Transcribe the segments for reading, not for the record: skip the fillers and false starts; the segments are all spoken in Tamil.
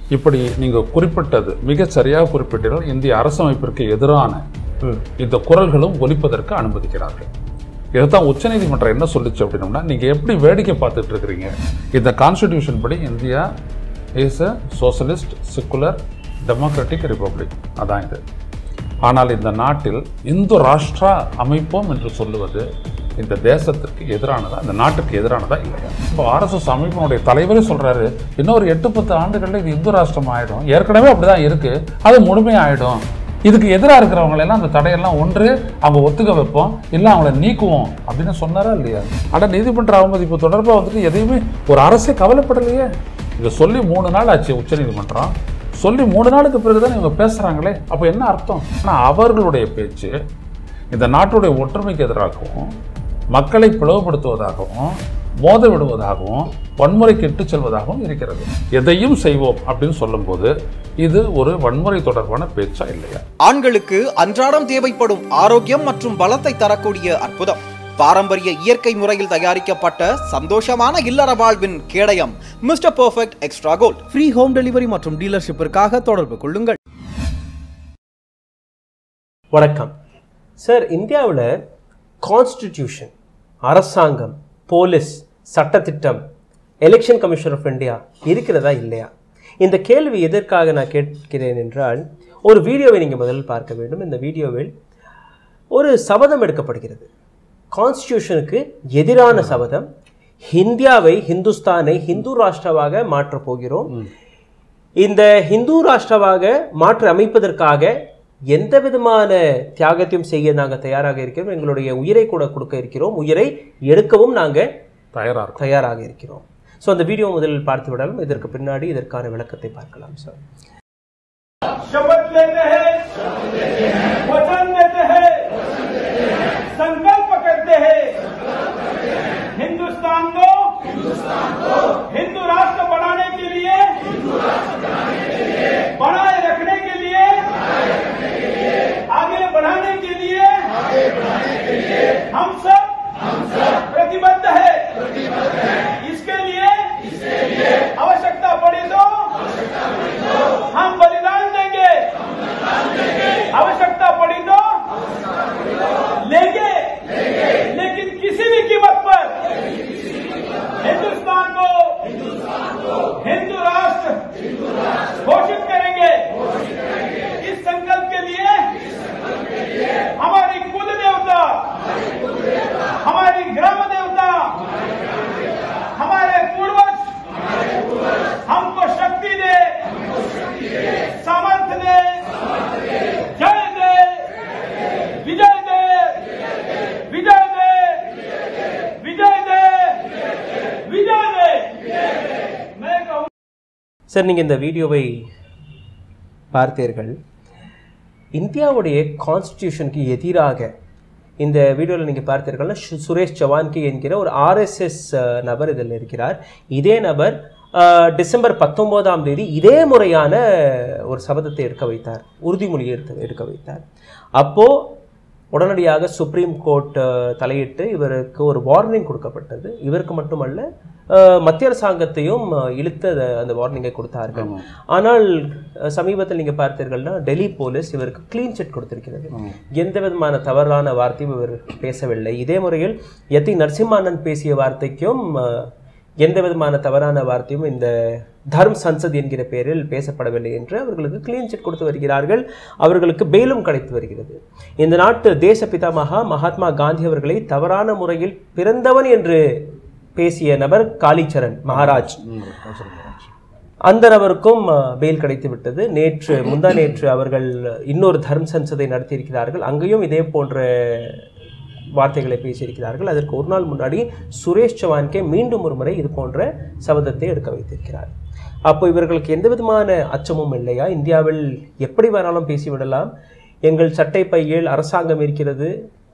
இப்படி நீங்கள் குறிப்பிட்டது மிக சரியாக குறிப்பிட்டீர்கள். இந்திய அரசமைப்பிற்கு எதிரான இந்த குரல்களும் ஒலிப்பதற்கு அனுமதிக்கிறார்கள். இதைத்தான் உச்சநீதிமன்றம் என்ன சொல்லிச்சு அப்படின்னோம்னா, நீங்கள் எப்படி வேடிக்கை பார்த்துட்டு இருக்கிறீங்க, இந்த கான்ஸ்டிடியூஷன் படி India is a socialist secular democratic republic, அதான் இது. ஆனால் இந்த நாட்டில் இந்து ராஷ்டிரா அமைப்போம் என்று சொல்லுவது இந்த தேசத்திற்கு எதிரானதா, இந்த நாட்டுக்கு எதிரானதா இல்லையா? இப்போ RSS அமைப்பினுடைய தலைவரே சொல்றாரு, இன்னொரு 8-10 ஆண்டுகளில் இது இந்து ராஷ்டிரம் ஆயிடும், ஏற்கனவே அப்படிதான் இருக்கு, அது முழுமையாயிடும், இதுக்கு எதிராக இருக்கிறவங்களெல்லாம் அந்த தடையெல்லாம் ஒன்று அவங்க ஒத்துக்க வைப்போம், இல்லை அவங்கள நீக்குவோம் அப்படின்னு சொன்னாரா இல்லையா? ஆனால் நீதிமன்ற அவமதிப்பு தொடர்பாக வந்துட்டு எதையுமே ஒரு அரசே கவலைப்படலையே. இதை சொல்லி 3 நாள் ஆச்சு உச்சநீதிமன்றம். சொல்லி 3 நாளுக்கு பிறகுதான் இவங்க பேசுறாங்களே, அப்போ என்ன அர்த்தம்? ஆனால் அவர்களுடைய பேச்சு இந்த நாட்டுடைய ஒற்றுமைக்கு எதிராகவும், மக்களை பிளவுபடுத்துவதாகவும், மோத விடுவதாகவும், வன்முறைக்கு இட்டு செல்வதாகவும் இருக்கிறது. எதையும் செய்வோம் அப்படின்னு சொல்லும்போது இது ஒரு வன்முறை தொடர்பான பேச்சா இல்லையா? ஆண்களுக்கு அன்றாடம் தேவைப்படும் ஆரோக்கியம் மற்றும் பலத்தை தரக்கூடிய அற்புதம், பாரம்பரிய இயற்கை முறையில் தயாரிக்கப்பட்ட சந்தோஷமான இல்லற வாழ்வின் கேடயம் mister perfect extra gold. Free home delivery மற்றும் டீலர்ஷிப்பிற்காக தொடர்பு கொள்ளுங்கள். வணக்கம் சார். இந்தியாவில் கான்ஸ்டிடியூஷன், அரசாங்கம், போலீஸ், சட்டத்திட்டம், எலெக்ஷன் கமிஷன் ஆஃப் இந்தியா இருக்கிறதா இல்லையா? இந்த கேள்வி எதற்காக நான் கேட்கிறேன் என்றால், ஒரு வீடியோவை நீங்கள் முதலில் பார்க்க வேண்டும். இந்த வீடியோவில் ஒரு சபதம் எடுக்கப்படுகிறது, கான்ஸ்டிடியூஷனுக்கு எதிரான சபதம். இந்தியாவை, ஹிந்துஸ்தானை ஹிந்து ராஷ்டிரவாக மாற்றப் போகிறோம். இந்த ஹிந்து ராஷ்டிரவாக மாற்றி அமைப்பதற்காக எந்த விதமான தியாகத்தையும் செய்ய நாங்கள் தயாராக இருக்கிறோம், எங்களுடைய உயிரை கூட கொடுக்க இருக்கிறோம், உயிரை எடுக்கவும் நாங்கள் தயாராக இருக்கிறோம். ஸோ அந்த வீடியோ முதலில் பார்த்து விடலாம். இதற்கு பின்னாடி இதற்கான விளக்கத்தை பார்க்கலாம் சார். शपथ लेते हैं, वचन देते हैं, संकल्प करते हैं, हिंदुस्तान को हिंदू राष्ट्र बनाने के लिए, बनाए रखने के लिए, आगे बढ़ाने के लिए हम सब प्रतिबद्ध है। इसके लिए आवश्यकता पड़ी तो हम बलिदान देंगे, आवश्यकता पड़ी तो लेंगे, लेकिन किसी भी कीमत पर हिंदुस्तान को हिंदू राष्ट्र घोषित करेंगे। इस संकल्प के लिए हमारी कुल देवता, हमारी ग्राम देवता, हमारे पूर्वज हमको शक्ति दे, सामर्थ्य दे, जय दे, विजय दे, विजय दे, विजय दे, विजय दे। मैं कहूँ சார், நீங்கள் இந்த வீடியோவை பார்த்தீர்கள். இந்தியாவுடைய கான்ஸ்டிடியூஷனுக்கு எதிராக இந்த வீடியோவில் நீங்கள் பார்த்தீர்கள்னா, சுரேஷ் சவான்கி என்கிற ஒரு RSS நபர் இதில் இருக்கிறார். இதே நபர் டிசம்பர் 19ஆம் தேதி இதே முறையான ஒரு சபதத்தை எடுக்க வைத்தார், உறுதிமொழியை எடுக்க வைத்தார். அப்போது உடனடியாக சுப்ரீம் கோர்ட் தலையிட்டு இவருக்கு ஒரு வார்னிங் கொடுக்கப்பட்டது. இவருக்கு மட்டுமல்ல, மத்திய அரசாங்கத்தையும் இழுத்து அந்த வார்னிங்கை கொடுத்தார்கள். ஆனால் சமீபத்தில் நீங்கள் பார்த்தீர்கள்னா, டெல்லி போலீஸ் இவருக்கு கிளீன் சிட் கொடுத்திருக்கிறது. எந்த விதமான தவறான வார்த்தையும் இவர் பேசவில்லை. இதே முறையில் யதி நரசிம்மானந்த் பேசிய வார்த்தைக்கும் எந்த விதமான தவறான வார்த்தையும் இந்த தர்ம் சன்சத் என்கிற பெயரில் பேசப்படவில்லை என்று அவர்களுக்கு கிளீன் சிட் கொடுத்து வருகிறார்கள். அவர்களுக்கு பெயிலும் கிடைத்து வருகிறது. இந்த நாட்டு தேச பிதாமகா மகாத்மா காந்தி அவர்களை தவறான முறையில் பிறந்தவன் என்று பேசிய நபர் காளிச்சரண் மகாராஜ், அந்த நபருக்கும் பெயில் கிடைத்து விட்டது. முந்தா நேற்று அவர்கள் இன்னொரு தர்ம் சன்சதை நடத்தியிருக்கிறார்கள். அங்கேயும் இதே போன்ற வார்த்தைகளை பேசியிருக்கிறார்கள். அதற்கு ஒரு நாள் முன்னாடி சுரேஷ் சவான்கே மீண்டும் ஒரு முறை இது போன்ற சபதத்தை எடுக்க வைத்திருக்கிறார். அப்போ இவர்களுக்கு எந்த விதமான அச்சமும் இல்லையா? இந்தியாவில் எப்படி வேணாலும் பேசிவிடலாம், எங்கள் சட்டை பையில் அரசாங்கம் இருக்கிறது,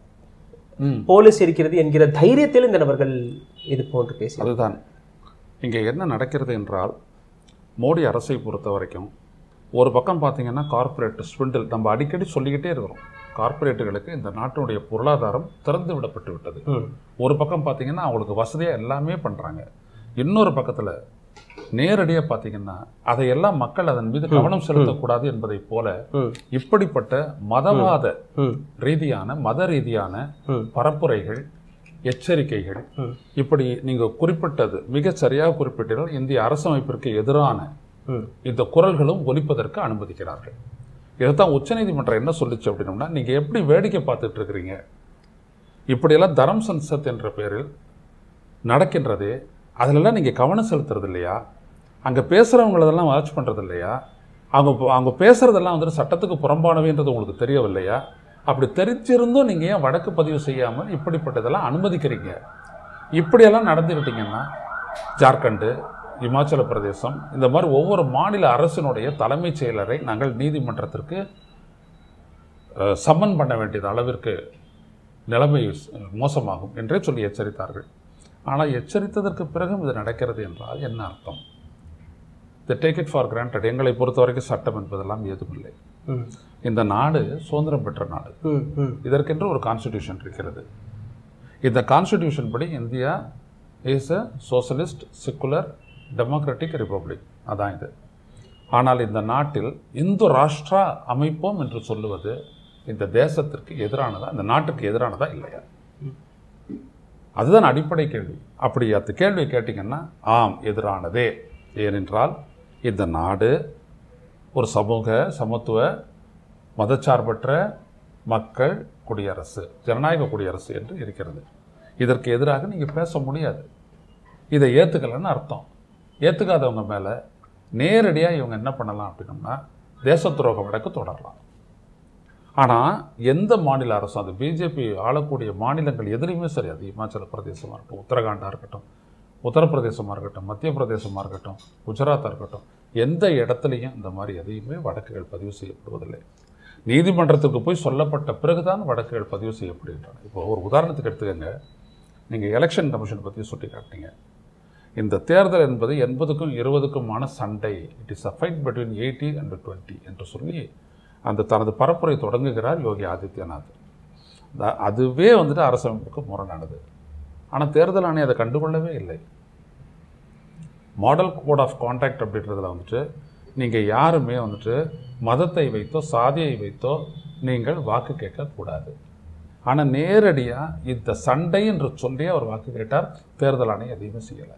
போலீஸ் இருக்கிறது என்கிற தைரியத்தில் இந்த நபர்கள் இது போன்று பேசி. அதுதான் இங்கே என்ன நடக்கிறது என்றால், மோடி அரசை பொறுத்த வரைக்கும் ஒரு பக்கம் பார்த்தீங்கன்னா கார்ப்பரேட் ஸ்விண்டில், நம்ம அடிக்கடி சொல்லிக்கிட்டே இருக்கிறோம், கார்ப்பரேட்டுகளுக்கு இந்த நாட்டினுடைய பொருளாதாரம் திறந்து விடப்பட்டு விட்டது. ஒரு பக்கம் பார்த்தீங்கன்னா அவங்களுக்கு வசதியாக எல்லாமே பண்ணுறாங்க. இன்னொரு பக்கத்தில் நேரடியாக பார்த்தீங்கன்னா அதையெல்லாம் மக்கள் அதன் மீது கவனம் செலுத்தக்கூடாது என்பதை போல இப்படிப்பட்ட மதவாத ரீதியான மத ரீதியான பரப்புரைகள் எச்சரிக்கைகள் இப்படி நீங்க குறிப்பிட்டது மிக சரியாக குறிப்பிட்டீர்கள். இந்திய அரசமைப்பிற்கு எதிரான இந்த குரல்களும் ஒலிப்பதற்கு அனுமதிக்கிறார்கள். இதைத்தான் உச்சநீதிமன்றம் என்ன சொல்லிச்சு அப்படின்னோம்னா, நீங்க எப்படி வேடிக்கை பார்த்துட்டு இருக்கிறீங்க, இப்படியெல்லாம் தரம் சன்சத் என்ற பெயரில் நடக்கின்றதே, அதிலெல்லாம் நீங்கள் கவனம் செலுத்துறது இல்லையா, அங்கே பேசுகிறவங்களதெல்லாம் வாட்ச் பண்ணுறது இல்லையா, அவங்க பேசுகிறதெல்லாம் வந்துட்டு சட்டத்துக்கு புறம்பானவைன்றது உங்களுக்கு தெரியவில்லையா, அப்படி தெரிஞ்சிருந்தும் நீங்கள் ஏன் வழக்கு பதிவு செய்யாமல் இப்படிப்பட்டதெல்லாம் அனுமதிக்கிறீங்க? இப்படியெல்லாம் நடந்துக்கிட்டிங்கன்னா ஜார்க்கண்டு, இமாச்சல பிரதேசம், இந்த மாதிரி ஒவ்வொரு மாநில அரசினுடைய தலைமைச் செயலரை நாங்கள் நீதிமன்றத்திற்கு சம்மன் பண்ண வேண்டியது அளவிற்கு நிலைமை மோசமாகும் என்றே சொல்லி எச்சரித்தார்கள். ஆனால் எச்சரித்ததற்கு பிறகும் இது நடக்கிறது என்றால் என்ன அர்த்தம்? They take it for granted. எங்களை பொறுத்த வரைக்கும் சட்டம் என்பதெல்லாம் ஏதுமில்லை. இந்த நாடு சுதந்திரம் பெற்ற நாடு. இதற்கென்று ஒரு கான்ஸ்டிடியூஷன் இருக்கிறது. இந்த கான்ஸ்டிடியூஷன் படி India is a socialist secular democratic republic. அதான் இது. ஆனால் இந்த நாட்டில் இந்து ராஷ்டிரா அமைப்போம் என்று சொல்லுவது இந்த தேசத்திற்கு எதிரானதா, இந்த நாட்டுக்கு எதிரானதா இல்லையா? அதுதான் அடிப்படை கேள்வி. அப்படி அந்த கேள்வி கேட்டிங்கன்னா ஆம், எதிரானதே. ஏனென்றால் இந்த நாடு ஒரு சமூக சமத்துவ மதச்சார்பற்ற மக்கள் குடியரசு, ஜனநாயக குடியரசு என்று இருக்கிறது. இதற்கு எதிராக நீங்கள் பேச முடியாது. இதை ஏற்றுக்கலைன்னு அர்த்தம். ஏற்றுக்காதவங்க மேலே நேரடியாக இவங்க என்ன பண்ணலாம் அப்படின்னோம்னா தேச துரோக வழக்கு தொடரலாம். ஆனால் எந்த மாநில அரசும், அது பிஜேபி ஆளக்கூடிய மாநிலங்கள் எதுலையுமே சரி, அது இமாச்சல பிரதேசமாக இருக்கட்டும், உத்தரகாண்டாக இருக்கட்டும், உத்தரப்பிரதேசமாக இருக்கட்டும், மத்திய பிரதேசமாக இருக்கட்டும், குஜராத்தாக இருக்கட்டும், எந்த இடத்துலையும் இந்த மாதிரி எதையுமே வழக்குகள் பதிவு செய்யப்படுவதில்லை. நீதிமன்றத்துக்கு போய் சொல்லப்பட்ட பிறகுதான் வழக்குகள் பதிவு செய்யப்படுகின்றன. இப்போ ஒரு உதாரணத்துக்கு எடுத்துக்கங்க, நீங்கள் எலெக்ஷன் கமிஷன் பற்றி சுட்டி காட்டினீங்க. இந்த தேர்தல் என்பது 80க்கும் 20க்குமான சண்டை, it is a fight between 80 and 20 என்று சொல்லி அந்த தனது பரப்புரை தொடங்குகிறார் யோகி ஆதித்யநாத். அதுவே வந்துட்டு அரசமைப்புக்கு முரணானது. ஆனால் தேர்தல் ஆணையம் அதை கண்டுகொள்ளவே இல்லை. மாடல் கோட் ஆஃப் கான்டாக்ட் அப்படின்றதுல வந்துட்டு நீங்கள் யாருமே வந்துட்டு மதத்தை வைத்தோ சாதியை வைத்தோ நீங்கள் வாக்கு கேட்கக்கூடாது. ஆனால் நேரடியாக இந்த சண்டை என்று சொல்லி அவர் வாக்கு கேட்டார். தேர்தல் ஆணையம் எதையுமே செய்யலை.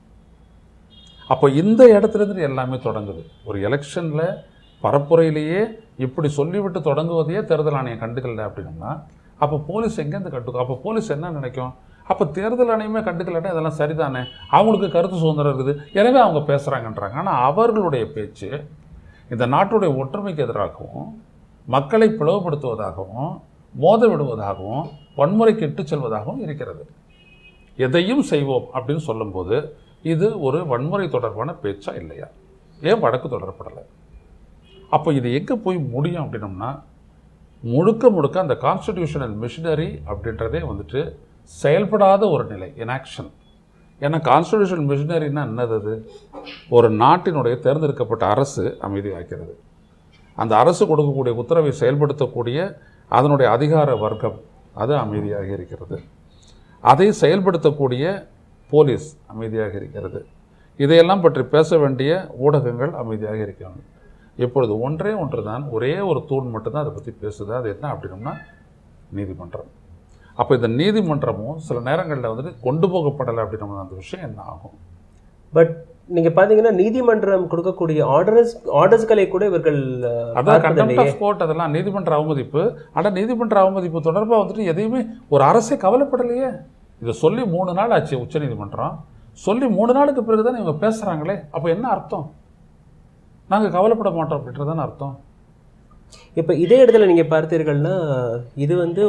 அப்போ இந்த இடத்துலேருந்து எல்லாமே தொடங்குது. ஒரு எலெக்ஷனில் பரப்புரையிலேயே இப்படி சொல்லிவிட்டு தொடங்குவதையே தேர்தல் ஆணையம் கண்டுக்கல அப்படின்னா அப்போ போலீஸ் எங்கேருந்து கண்டுக்கும்? அப்போ போலீஸ் என்ன நினைக்கும்? அப்போ தேர்தல் ஆணையமே கண்டுக்கலன்னா இதெல்லாம் சரிதானே, அவங்களுக்கு கருத்து சுதந்திரம் இருக்குது, எனவே அவங்க பேசுகிறாங்கன்றாங்க. ஆனால் அவர்களுடைய பேச்சு இந்த நாட்டுடைய ஒற்றுமைக்கு எதிராகவும் மக்களை பிளவுபடுத்துவதாகவும் மோத விடுவதாகவும் வன்முறைக்கு இட்டு செல்வதாகவும் இருக்கிறது. எதையும் செய்வோம் அப்படின்னு சொல்லும்போது இது ஒரு வன்முறை தொடர்பான பேச்சா இல்லையா? ஏன் வழக்கு தொடரப்படலை? அப்போ இது எங்கே போய் முடியும் அப்படின்னோம்னா முழுக்க முழுக்க அந்த கான்ஸ்டிடியூஷனல் மிஷினரி அப்படின்றதே வந்துட்டு செயல்படாத ஒரு நிலை, இன்ஆக்ஷன். ஏன்னா கான்ஸ்டிடியூஷனல் மிஷினரின்னா என்னது? அது ஒரு நாட்டினுடைய தேர்ந்தெடுக்கப்பட்ட அரசு அமைதியாக்கிறது. அந்த அரசு கொடுக்கக்கூடிய உத்தரவை செயல்படுத்தக்கூடிய அதனுடைய அதிகார வர்க்கம் அது அமைதியாக இருக்கிறது. அதை செயல்படுத்தக்கூடிய போலீஸ் அமைதியாக இருக்கிறது. இதையெல்லாம் பற்றி பேச வேண்டிய ஊடகங்கள் அமைதியாக இருக்கிறாங்க. இப்பொழுது ஒன்றே ஒன்று தான், ஒரே ஒரு தூண் மட்டும்தான் அதை பற்றி பேசுது. அது என்ன அப்படின்னோம்னா நீதிமன்றம். அப்போ இந்த நீதிமன்றமும் சில நேரங்களில் வந்துட்டு கொண்டு போகப்படலை அப்படின்னோம்னா அந்த விஷயம் என்ன ஆகும்? பட் நீங்கள் பார்த்தீங்கன்னா நீதிமன்றம் கொடுக்கக்கூடிய ஆர்டர்ஸ்களை கூட இவர்கள் அதான் கண்டெம்ப்ட் ஆஃப் கோர்ட், அதெல்லாம் நீதிமன்ற அவமதிப்பு. ஆனால் நீதிமன்ற அவமதிப்பு தொடர்பாக வந்துட்டு எதையுமே ஒரு அரசே கவலைப்படலையே. இதை சொல்லி 3 நாள் ஆச்சு உச்சநீதிமன்றம். சொல்லி 3 நாளுக்கு பிறகு தான் இவங்க பேசுகிறாங்களே. அப்போ என்ன அர்த்தம்? நாங்கள் கவலைப்பட மாட்டோம் அப்படின்றதான அர்த்தம். இப்போ இதே இடத்துல நீங்கள் பார்த்தீர்கள்னா இது வந்து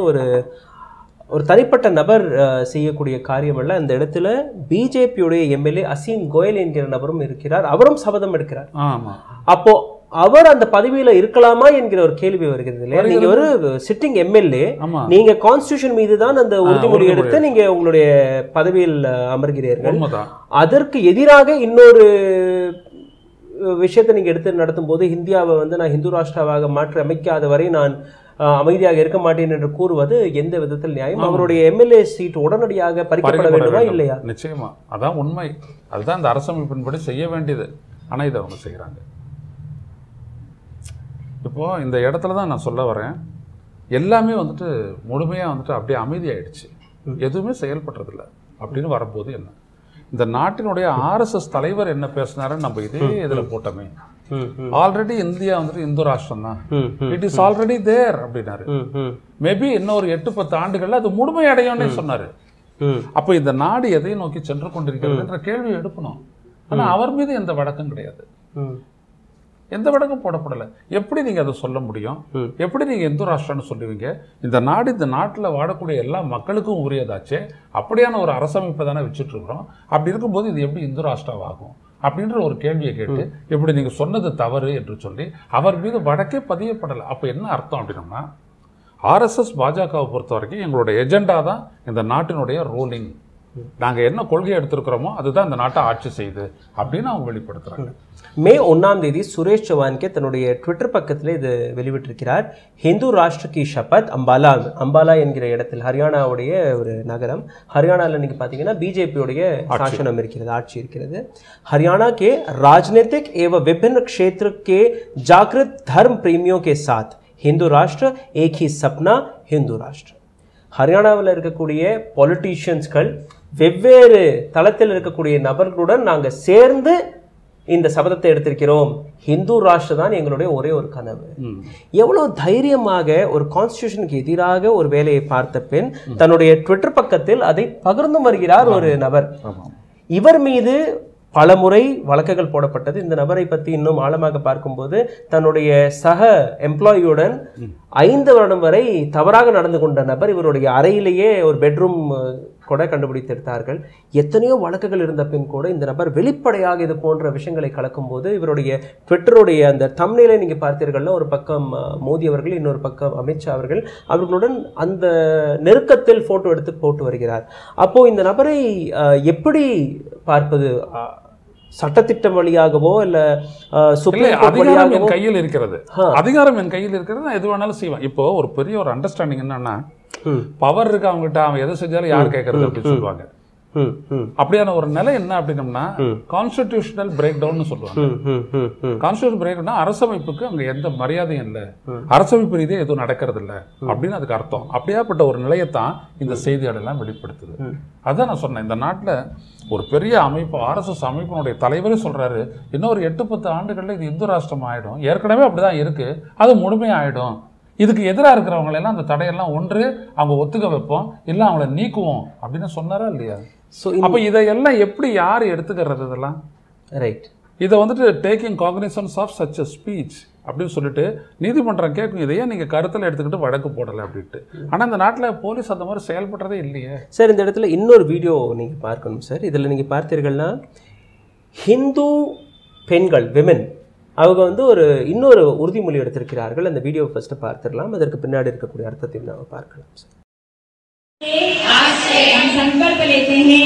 ஒரு தனிப்பட்ட நபர் செய்யக்கூடிய காரியம் அல்ல. அந்த இடத்துல பிஜேபியுடைய எம்எல்ஏ அசீம் கோயல் என்கிற நபரும் இருக்கிறார். அவரும் சபதம் எடுக்கிறார். அப்போ அவர் அந்த பதவியில இருக்கலாமா என்கிற ஒரு கேள்வி வருகிறது இல்லையா? நீங்க ஒரு சிட்டிங் எம்எல்ஏ, நீங்க கான்ஸ்டிடியூஷன் மீது தான் அந்த உறுதிமொழி எடுத்து நீங்க உங்களுடைய பதவியில் அமர்கிறீர்கள். அதற்கு எதிராக இன்னொரு விஷயத்தை நீங்க எடுத்து நடத்தும் போது இந்தியாவை வந்து நான் ஹிந்து ராஷ்டிராவாக மாற்றி அமைக்காத வரை நான் அமைதியாக இருக்க மாட்டேன் என்று கூறுவது எந்த விதத்தில் நியாயம்? அவருடைய எம்எல்ஏ சீட் உடனடியாக பறிக்கப்பட வேண்டுமா இல்லையா? நிச்சயமா, அதான் உண்மை. அதுதான் இந்த அரசமைப்பின்படி செய்ய வேண்டியது. ஆனா இதை அவங்க செய்யறாங்க. இப்போ இந்த இடத்துல தான் நான் சொல்ல வரேன், எல்லாமே வந்துட்டு முழுமையா வந்துட்டு அப்படியே அமைதியாயிடுச்சு, எதுவுமே செயல்படுறதில்லை அப்படின்னு வரும்போது என்ன, இந்த நாட்டினுடைய RSS தலைவர் என்ன பேசினாருன்னு நம்ம இதே இதுல போட்டோமே. ஆல்ரெடி இந்தியா வந்துட்டு இந்து ராஷ்டிரம் தான், இட் இஸ் ஆல்ரெடி தேர் அப்படின்னாரு. மேபி இன்னும் ஒரு 8-10 ஆண்டுகள்ல அது முழுமை அடையும்னே சொன்னாரு. அப்ப இந்த நாடு எதை நோக்கி சென்று கொண்டிருக்கிறது என்ற கேள்வி எடுக்கணும். ஆனா அவர் மீது எந்த வழக்கம் கிடையாது, எந்த வழக்கம் போடப்படலை. எப்படி நீங்க அதை சொல்ல முடியும்? எப்படி நீங்க இந்து ராஷ்டிரம்னு சொல்லுவீங்க? இந்த நாடு, இந்த நாட்டில் வாழக்கூடிய எல்லா மக்களுக்கும் உரியதாச்சே. அப்படியான ஒரு அரசமைப்பை தானே வச்சுட்டு இருக்கிறோம். அப்படி இருக்கும்போது இது எப்படி இந்து ராஷ்டிரமாகும் அப்படின்ற ஒரு கேள்வியை கேட்டு இப்படி நீங்க சொன்னது தவறு என்று சொல்லி அவர் மீது வழக்கே பதியப்படலை. அப்ப என்ன அர்த்தம் அப்படின்னா, RSS பாஜகவை பொறுத்த வரைக்கும் எங்களுடைய எஜெண்டா தான் இந்த நாட்டினுடைய ரூலிங், நாங்க என்ன கொள்கையை எடுத்திருக்கிறோமோ அதுதான் இந்த நாட்டை ஆட்சி செய்யுது அப்படின்னு அவங்க வெளிப்படுத்துறாங்க. மே 1ஆம் தேதி சுரேஷ் சவான்கே தன்னுடைய ட்விட்டர் பக்கத்தில் இது வெளிவிட்டிருக்கிறார். ஹிந்து ராஷ்டிர கி ஷபத் அம்பாலா என்கிற இடத்தில், ஹரியானாவுடைய ஒரு நகரம். ஹரியானாவில் நீங்க பாத்தீங்கன்னா பிஜேபியுடைய சாசனம் இருக்கிறது, ஆட்சி இருக்கிறது. ஹரியானா के राजनीतिक एवं विभिन्न क्षेत्र के जागृत धर्म प्रेमियों के साथ हिंदू राष्ट्र एक ही सपना हिंदू राष्ट्र. ஹரியானாவில் இருக்கக்கூடிய பொலிட்டீஷியன்ஸ்கள் வெவ்வேறு தளத்தில் இருக்கக்கூடிய நபர்களுடன் நாங்கள் சேர்ந்து இந்த சபதத்தை எடுத்திருக்கிறோம், ஹிந்து ராஷ்டிரம் தான் எங்களுடைய ஒரே ஒரு கனவு. எவ்வளவு தைரியமாக ஒரு கான்ஸ்டிடியூஷனுக்கு எதிராக ஒரு வேலையை பார்த்த பின் தன்னுடைய ட்விட்டர் பக்கத்தில் அதை பகிர்ந்து வருகிறார் ஒரு நபர். இவர் மீது பல முறை வழக்குகள் போடப்பட்டது. இந்த நபரை பற்றி இன்னும் ஆழமாக பார்க்கும்போது தன்னுடைய சக எம்ப்ளாயியுடன் 5 வருடம் வரை தவறாக நடந்து கொண்ட நபர் இவருடைய அறையிலேயே ஒரு பெட்ரூம் கூட கண்டுபிடித்திருந்தார்கள். எத்தனையோ வழக்குகள் இருந்த பின் கூட இந்த நபர் வெளிப்படையாக இது போன்ற விஷயங்களை கலக்கும் போது இவருடைய ட்விட்டருடைய அந்த தம்ப்நெயிலை நீங்க பார்த்தீர்கள்னா, ஒரு பக்கம் மோடி அவர்கள், இன்னொரு பக்கம் அமித்ஷா அவர்கள், அவர்களுடன் அந்த நெருக்கத்தில் போட்டோ எடுத்து போட்டு வருகிறார். அப்போ இந்த நபரை எப்படி பார்ப்பது? சட்டத்திட்டம் வழியாகவோ இல்ல சுப்ரீம் கோர்ட் வழியாகவோ? கையில் இருக்கிறது அதிகாரம், என் கையில் இருக்கிறது, நான் எது வேணாலும் செய்வேன். இப்போ ஒரு பெரிய ஒரு அண்டர்ஸ்டாண்டிங் என்னன்னா, பவர் இருக்கு அவங்ககிட்ட, அவன் எதை செஞ்சாலும் யார் கேட்கறது அப்படின்னு சொல்லுவாங்க. அப்படியான ஒரு நிலை என்ன அப்படின்னம்னா கான்ஸ்டிடியூஷனல் பிரேக் டவுன் சொல்லுவாங்க. கான்ஸ்டிடியூஷன் பிரேக் டவுன், அரசமைப்புக்கு அங்க எந்த மரியாதையும் இல்லை, அரசமைப்பு ரீதியாக எதுவும் நடக்கிறது இல்லை அப்படின்னு அதுக்கு அர்த்தம். அப்படியாப்பட்ட ஒரு நிலையத்தான் இந்த செய்திகள் எல்லாம் வெளிப்படுத்துது. அதான் நான் சொன்னேன், இந்த நாட்டில் ஒரு பெரிய அமைப்பு, RSS அமைப்பினுடைய தலைவரே சொல்றாரு, இன்னொரு 8-10 ஆண்டுகள்ல இது இந்து ராஷ்டிரம் ஆயிடும், ஏற்கனவே அப்படிதான் இருக்கு, அது முழுமையாயிடும். இதுக்கு எதிராக இருக்கிறவங்க எல்லாம் அந்த தடையெல்லாம் ஒன்று அவங்க ஒத்துக்க வைப்போம், இல்ல அவங்கள நீக்குவோம் அப்படின்னு சொன்னாரா இல்லையா? அப்ப இதையெல்லாம் எப்படி யார் எடுத்துக்கிறது? இதெல்லாம் ரைட். இதை வந்துட்டு taking cognizance of such a speech அப்படின்னு சொல்லிட்டு நீதிமன்றம் கேட்கும், இதையே நீங்க கருத்தில் எடுத்துக்கிட்டு வழக்கு போடலை அப்படின்ட்டு. ஆனா இந்த நாட்டில் போலீஸ் அந்த மாதிரி செயல்படுறதே இல்லையே. சார், இந்த இடத்துல இன்னொரு வீடியோ நீங்க பார்க்கணும் சார். இதுல நீங்க பார்த்தீர்கள்னா ஹிந்து பெண்கள், விமென், அவங்க வந்து இன்னொரு உறுதிமொழி எடுத்திருக்கிறார்கள். அந்த வீடியோ ஃபர்ஸ்ட் பார்த்துடலாம், அதற்கு பின்னாடி இருக்கக்கூடிய அர்த்தத்தையும் நாம் பார்க்கலாம் சார். आज से हम संकल्प लेते हैं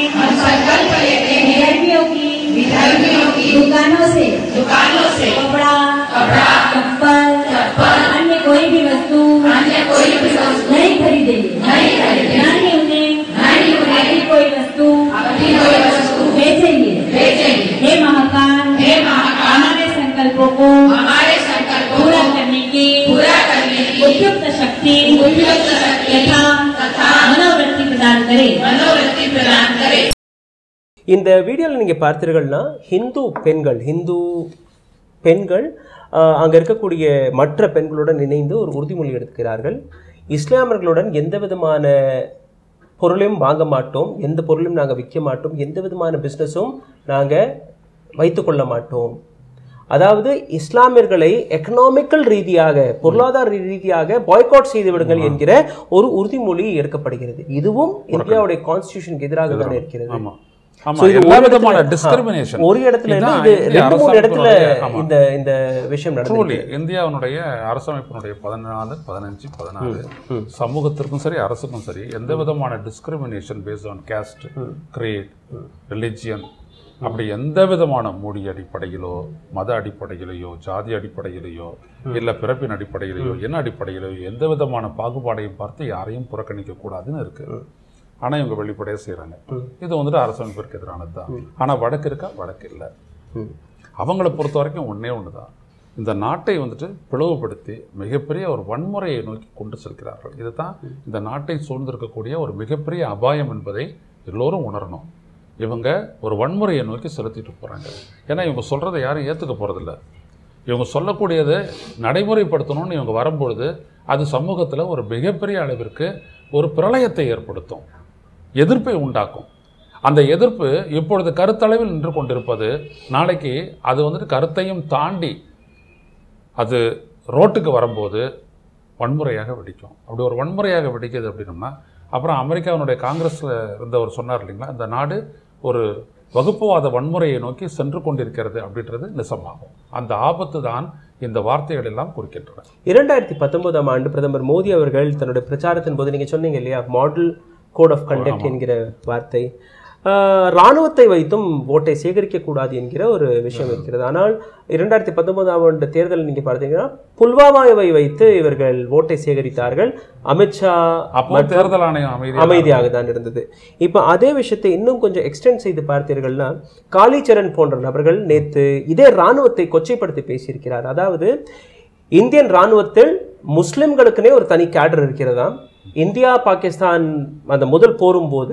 विधर्मियों की दुकानों से कपड़ा चप्पल अन्य कोई भी वस्तु नहीं खरीदेंगे, न ही उन्हें कोई वस्तु बेचेंगे। हे महाकाल, हमारे संकल्पों को पूरा करने की उपयुक्त शक्ति तथा मनोवृत्ति प्रदान करे। இந்த வீடியோவில் நீங்க பார்த்தீர்கள்னா ஹிந்து பெண்கள் அங்க இருக்கக்கூடிய மற்ற பெண்களுடன் இணைந்து ஒரு உறுதிமொழி எடுக்கிறார்கள். இஸ்லாமியர்களுடன் எந்த விதமான பொருளையும் வாங்க மாட்டோம், எந்த பொருளையும் நாங்கள் விற்க மாட்டோம், எந்த விதமான பிஸ்னஸும் நாங்கள் வைத்துக்கொள்ள மாட்டோம். அதாவது இஸ்லாமியர்களை எக்கனாமிக்கல் ரீதியாக, பொருளாதார ரீதியாக பாய்காட் செய்து விடுங்கள் என்கிற ஒரு உறுதிமொழி எடுக்கப்படுகிறது. இதுவும் இந்தியாவுடைய கான்ஸ்டிடியூஷனுக்கு எதிராக தான் இருக்கிறது. ஒரு இடத்துல இது 2-3 இடத்துல இந்த விஷயம் நடந்தது. இந்தியாவுடைய அரசமைப்பினுடைய 14, 15, 16 சமூகத்திற்கும் சரி அரசுக்கும் சரி எந்த விதமான discrimination based on caste, creed, religion அப்படி எந்த விதமான மொழி அடிப்படையிலோ மத அடிப்படையிலேயோ ஜாதி அடிப்படையிலேயோ இல்ல பிறப்பின் அடிப்படையிலேயோ என்ன அடிப்படையிலேயோ எந்த விதமான பாகுபாடையும் பார்த்து யாரையும் புறக்கணிக்க கூடாதுன்னு இருக்கு. ஆனா இவங்க வெளிப்படையா செய்யறாங்க. இது வந்துட்டு அரசமைப்பிற்கு எதிரானது தான். ஆனா வடக்கு இருக்கா? வடக்கு இல்லை. அவங்களை பொறுத்த வரைக்கும் ஒன்னே ஒண்ணுதான், இந்த நாட்டை வந்துட்டு பிளவுபடுத்தி மிகப்பெரிய ஒரு வன்முறையை நோக்கி கொண்டு செல்கிறார்கள். இதுதான் இந்த நாட்டை சூழ்ந்திருக்கக்கூடிய ஒரு மிகப்பெரிய அபாயம் என்பதை எல்லோரும் உணரணும். இவங்க ஒரு வன்முறையை நோக்கி செலுத்திட்டு போறாங்க. ஏன்னா இவங்க சொல்றதை யாரும் ஏத்துக்க போறதில்ல. இவங்க சொல்லக்கூடியதை நடைமுறைப்படுத்தணும்னு இவங்க வரும்பொழுது அது சமூகத்துல ஒரு மிகப்பெரிய அளவிற்கு ஒரு பிரளயத்தை ஏற்படுத்தும், எதிர்ப்பை உண்டாக்கும். அந்த எதிர்ப்பு இப்பொழுது கருத்தளவில் நின்று கொண்டிருப்பது நாளைக்கு அது வந்துட்டு கருத்தையும் தாண்டி அது ரோட்டுக்கு வரும்போது வன்முறையாக வெடிக்கும். அப்படி ஒரு வன்முறையாக வெடிக்குது அப்படின்னோம்னா அப்புறம் அமெரிக்காவினுடைய காங்கிரஸில் இருந்தவர் சொன்னார் இல்லைங்களா, இந்த நாடு ஒரு வகுப்புவாத வன்முறையை நோக்கி சென்று கொண்டிருக்கிறது அப்படின்றது நிஜமாகும். அந்த ஆபத்து தான் இந்த வார்த்தைகள் எல்லாம் குறிக்கின்றன. 2019 ஆண்டு பிரதமர் மோடி அவர்கள் தன்னுடைய பிரச்சாரத்தின் போது நீங்க சொன்னீங்க இல்லையா, மாடல் கோட் ஆஃப் கண்டக்ட் என்கிற வார்த்தை, இராணுவத்தை வைத்தும் ஓட்டை சேகரிக்க கூடாது என்கிற ஒரு விஷயம் இருக்கிறது. ஆனால் 2019 ஆண்டு தேர்தல் நீங்க பார்த்தீங்கன்னா புல்வாமாவை வைத்து இவர்கள் ஓட்டை சேகரித்தார்கள். அமித்ஷா தேர்தல் ஆணையம் அமைதியாக தான் இருந்தது. இப்ப அதே விஷயத்தை இன்னும் கொஞ்சம் எக்ஸ்டெண்ட் செய்து பார்த்தீர்கள்னா, காளிச்சரண் போன்ற நபர்கள் நேற்று இதே இராணுவத்தை கொச்சைப்படுத்தி பேசியிருக்கிறார். அதாவது இந்தியன் இராணுவத்தில் முஸ்லிம்களுக்குனே ஒரு தனி கேடர் இருக்கிறதா. இந்தியா பாகிஸ்தான் அந்த முதல் போரும் போது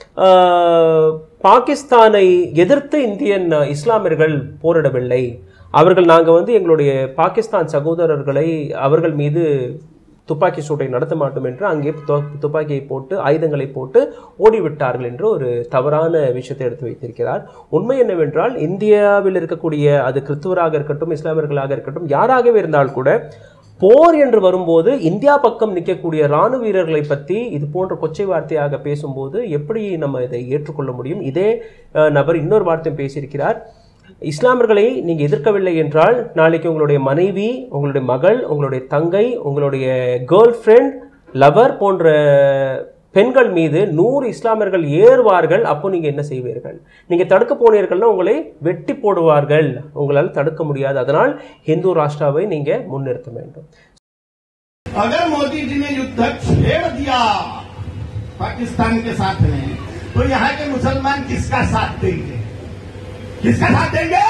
பாகிஸ்தானை எதிர்த்து இந்தியன் இஸ்லாமியர்கள் போரிடவில்லை. அவர்கள் நாங்கள் எங்களுடைய பாகிஸ்தான் சகோதரர்களை அவர்கள் மீது துப்பாக்கி சூட்டை நடத்த மாட்டோம் என்று அங்கே துப்பாக்கியை போட்டு ஆயுதங்களை போட்டு ஓடிவிட்டார்கள் என்று ஒரு தவறான விஷயத்தை எடுத்து வைத்திருக்கிறார். உண்மை என்னவென்றால் இந்தியாவில் இருக்கக்கூடிய அது கிறிஸ்துவராக இருக்கட்டும் இஸ்லாமியர்களாக இருக்கட்டும் யாராகவே இருந்தால் கூட போர் என்று வரும்போது இந்தியா பக்கம் நிற்கக்கூடிய இராணுவ வீரர்களை பற்றி இது போன்ற கொச்சை வார்த்தையாக பேசும்போது எப்படி நம்ம இதை ஏற்றுக்கொள்ள முடியும்? இதே நபர் இன்னொரு வார்த்தையும் பேசியிருக்கிறார், இஸ்லாமியர்களை நீங்கள் எதிர்க்கவில்லை என்றால் நாளைக்கு உங்களுடைய மனைவி, உங்களுடைய மகள், உங்களுடைய தங்கை, உங்களுடைய கேர்ள் ஃப்ரெண்ட், லவர் போன்ற பெண்கள் மீது 100 இஸ்லாமியர்கள் ஏறுவார்கள். அப்போ நீங்க என்ன செய்வீர்கள்? நீங்க தடுக்க போனீர்கள்னா உங்களை வெட்டி போடுவார்கள். உங்களால் தடுக்க முடியாது. அதனால் हिंदू राष्ट्रவை நீங்க முன்னிறுத்த வேண்டும். अगर मोदी जी ने युद्ध छेड़ दिया पाकिस्तान के साथ में, तो यहाँ के मुसलमान किसका साथ देंगे? किसका साथ देंगे?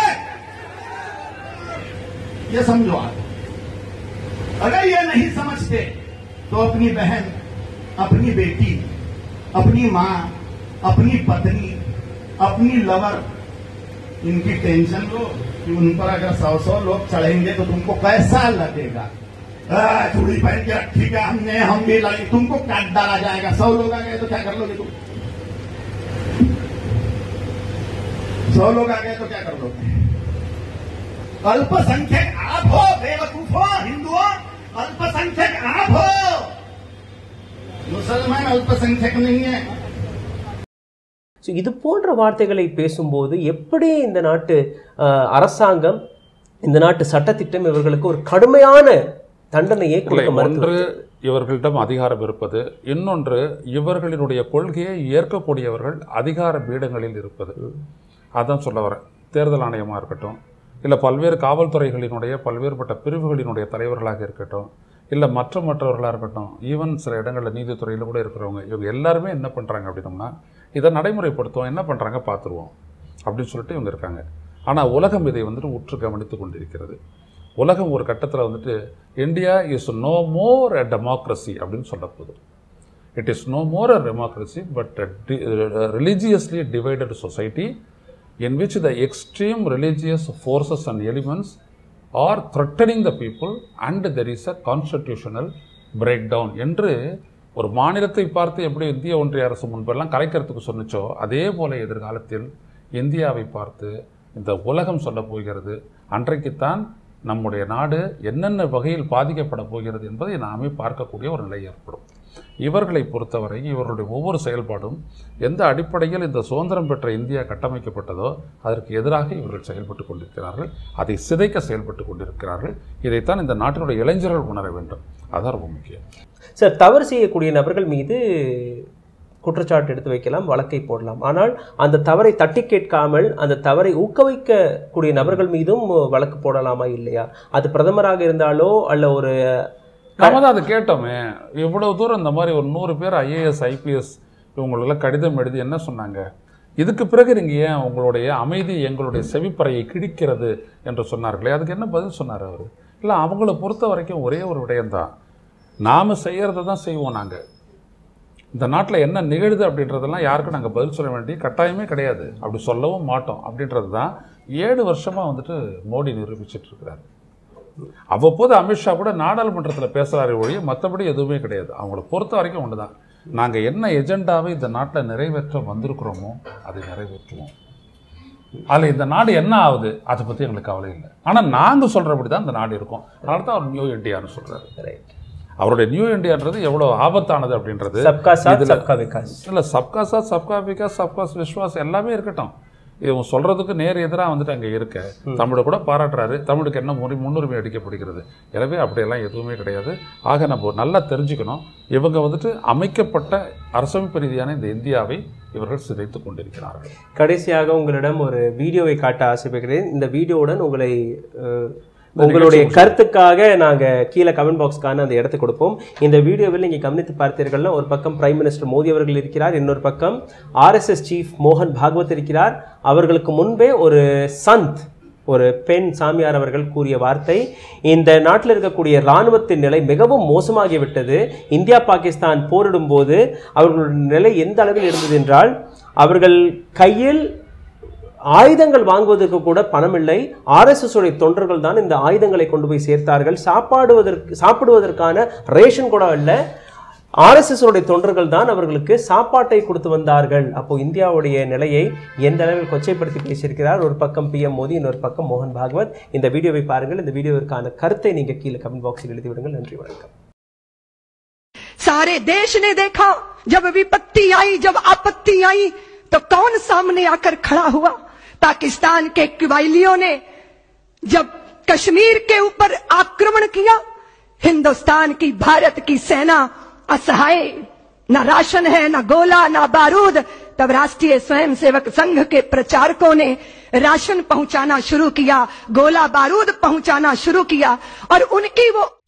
ये समझो आप। अगर ये नहीं समझते तो अपनी बहन, अपनी बेटी, अपनी मां, अपनी पत्नी, अपनी लवर, इनकी टेंशन लो कि उन पर अगर 100 लोग चढ़ेंगे तो तुमको कैसा लगेगा? चूड़ी पहन के रखी क्या हमने, हम भी लगे, तुमको काट डाला जाएगा। 100 लोग आ गए तो क्या कर लोगे तुम? 100 लोग आ गए तो क्या कर लोगे? अल्पसंख्यक आप हो, बेवकूफो हिंदुओं, अल्पसंख्यक आप हो, मुसलमान अल्पसंख्यक नहीं है. இது போன்ற வார்த்தைகளை பேசும்போது எப்படி இந்த நாட்டு அரசாங்கம், இந்த நாட்டு சட்டத்திட்டம் இவர்களுக்கு ஒரு கடுமையான தண்டனையை கொடுக்க மறுக்கிறது? ஒன்று இவர்களிடம் அதிகாரம் இருப்பது, இன்னொன்று இவர்களினுடைய கொள்கையை ஏற்கக்கூடியவர்கள் அதிகார பீடங்களில் இருப்பது. அதான் சொல்ல வரேன். தேர்தல் ஆணையமாக இருக்கட்டும், இல்லை பல்வேறு காவல்துறைகளினுடைய பல்வேறுபட்ட பிரிவுகளினுடைய தலைவர்களாக இருக்கட்டும், இல்லை மற்றவர்களாக இருக்கட்டும், ஈவன் சில இடங்களில் நீதித்துறையில் கூட இருக்கிறவங்க, இவங்க எல்லாருமே என்ன பண்ணுறாங்க அப்படின்னோம்னா இதை நடைமுறைப்படுத்துவோம், என்ன பண்ணுறாங்க பார்த்துருவோம் அப்படின்னு சொல்லிட்டு இவங்க இருக்காங்க. ஆனால் உலகம் இதை உற்று கவனித்து கொண்டிருக்கிறது. உலகம் ஒரு கட்டத்தில் India is no more a democracy அப்படின்னு சொல்ல போகுது. It is no more a democracy but religiously divided society in which the extreme religious forces and elements are threatening the people and there is a constitutional breakdown என்று ஒரு மாநிலத்தை பார்த்து எப்படி இந்திய ஒன்றிய அரசு முன்பெல்லாம் கலைக்கிறதுக்கு சொன்னிச்சோ அதே போல எதிர்காலத்தில் இந்தியாவை பார்த்து இந்த உலகம் சொல்ல போகிறது. அன்றைக்குத்தான் நம்முடைய நாடு என்னென்ன வகையில் பாதிக்கப்பட போகிறது என்பதை நாமே பார்க்கக்கூடிய ஒரு நிலை ஏற்படும். இவர்களை பொறுத்தவரை இவர்களுடைய ஒவ்வொரு செயல்பாடும் எந்த அடிப்படையில் இந்த சுதந்திரம் பெற்ற இந்தியா கட்டமைக்கப்பட்டதோ அதற்கு எதிராக இவர்கள் செயல்பட்டு கொண்டிருக்கிறார்கள். அதை சிதைக்க செயல்பட்டு கொண்டிருக்கிறார்கள். இதைத்தான் இந்த நாட்டினுடைய இளைஞர்கள் உணர வேண்டும். அதான் ரொம்ப முக்கியம். சார், தவறு செய்யக்கூடிய நபர்கள் மீது குற்றச்சாட்டு எடுத்து வைக்கலாம், வழக்கை போடலாம். ஆனால் அந்த தவறை தட்டி கேட்காமல் அந்த தவறை ஊக்குவிக்கக்கூடிய நபர்கள் மீதும் வழக்கு போடலாமா இல்லையா? அது பிரதமராக இருந்தாலோ அல்ல ஒரு நம்ம தான் அதை கேட்டோமே. இவ்வளவு தூரம் இந்த மாதிரி ஒரு 100 பேர் IAS IPS இவங்களெல்லாம் கடிதம் எழுதி என்ன சொன்னாங்க? இதுக்கு பிறகு நீங்க ஏன் உங்களுடைய அமைதி எங்களுடைய செவிப்பறையை கிழிக்கிறது என்று சொன்னார்களே, அதுக்கு என்ன பதில் சொன்னார் அவர்? இல்லை, அவங்கள பொறுத்த வரைக்கும் ஒரே ஒரு விடயம்தான், நாம செய்யறதை தான் செய்வோம். நாங்கள் இந்த நாட்டில் என்ன நிகழுது அப்படின்றதெல்லாம் யாருக்கும் நாங்கள் பதில் சொல்ல வேண்டிய கட்டாயமே கிடையாது, அப்படி சொல்லவும் மாட்டோம் அப்படின்றது தான் 7 வருஷமாக வந்துட்டு மோடி நிரூபிச்சுட்டு இருக்கிறார். அவ்வப்போது அமித்ஷா கூட நாடாளுமன்றத்தில் பேசுகிறாரு ஒழிய மற்றபடி எதுவுமே கிடையாது. அவங்கள பொறுத்த வரைக்கும் ஒன்று தான், நாங்கள் என்ன எஜெண்டாவை இந்த நாட்டில் நிறைவேற்ற வந்திருக்கிறோமோ அதை நிறைவேற்றுவோம். அதில் இந்த நாடு என்ன ஆகுது அதை பற்றி எங்களுக்கு கவலை இல்லை. ஆனால் நாங்கள் சொல்கிறபடி தான் இந்த நாடு இருக்கும். அதனால தான் அவர் நியூ இந்தியான்னு சொல்கிறாரு. ரைட். அவருடைய நியூ இந்தியான்றது எவ்வளோ ஆபத்தானது அப்படின்றது. சப்கா சாத் சப்கா விகாஸ் இல்லை, சப்கா சாத் சப்கா விகாஸ் சப்கா விஸ்வாஸ் எல்லாமே இருக்கட்டும். இவங்க சொல்றதுக்கு நேர் எதிராக வந்துட்டு அங்கே இருக்க தமிழை கூட பாராட்டுறாரு. தமிழுக்கு என்ன முன்னுரிமை அளிக்கப்படுகிறது? எனவே அப்படியெல்லாம் எதுவுமே கிடையாது. ஆக நம்ம நல்லா தெரிஞ்சுக்கணும், இவங்க வந்துட்டு அமைக்கப்பட்ட அரசமைப்பு ரீதியான இந்த இந்தியாவை இவர்கள் சிதைத்துக் கொண்டிருக்கிறார்கள். கடைசியாக உங்களிடம் ஒரு வீடியோவை காட்ட ஆசைப்படுகிறேன். இந்த வீடியோவுடன் உங்களுடைய கருத்துக்காக நாங்க கீழே கமெண்ட் பாக்ஸ்க்கான அந்த இடத்தை கொடுப்போம். இந்த வீடியோவில் நீங்க கவனித்து பார்த்தீர்கள்னா, ஒரு பக்கம் பிரைம் மினிஸ்டர் மோடி அவர்கள் இருக்கிறார், இன்னொரு பக்கம் RSS சீஃப் மோகன் பாகவத் இருக்கிறார். அவர்களுக்கு முன்பே ஒரு சந்த், ஒரு பெண் சாமியார் அவர்கள் கூறிய வார்த்தை, இந்த நாட்டில் இருக்கக்கூடிய இராணுவத்தின் நிலை மிகவும் மோசமாகிவிட்டது. இந்தியா பாகிஸ்தான் போரிடும் போது அவர்களுடைய நிலை எந்த அளவில் இருந்தது என்றால், அவர்கள் கையில் ஆயுதங்கள் வாங்குவதற்கு கூட பணம் இல்லை. RSS உடைய தொண்டர்கள் தான் இந்த ஆயுதங்களை கொண்டு போய் சேர்த்தார்கள். சாப்பிடுவதற்கான ரேஷன் கூட இல்லை. RSS உடைய தொண்டர்கள் தான் அவர்களுக்கு சாப்பாட்டை கொடுத்து வந்தார்கள். அப்போ இந்தியாவுடைய நிலையை எந்த அளவில் கொச்சைப்படுத்தி பேசியிருக்கிறார். ஒரு பக்கம் PM மோடி, இன்னொரு பக்கம் மோகன் பாகவத். இந்த வீடியோவை பாருங்கள். இந்த வீடியோவிற்கான கருத்தை நீங்க கீழே கமெண்ட் பாக்ஸில் எழுதி விடுங்கள். நன்றி, வணக்கம். सारे देश ने देखा, जब विपत्ति आई, जब आपत्ति आई, तो कौन सामने आकर खड़ा हुआ? पाकिस्तान के कबायलियों ने जब कश्मीर के ऊपर आक्रमण किया, हिंदुस्तान की, भारत की सेना असहाय, न राशन है, न गोला, न बारूद, तब राष्ट्रीय स्वयंसेवक संघ के प्रचारकों ने राशन पहुंचाना शुरू किया, गोला बारूद पहुंचाना शुरू किया, और उनकी वो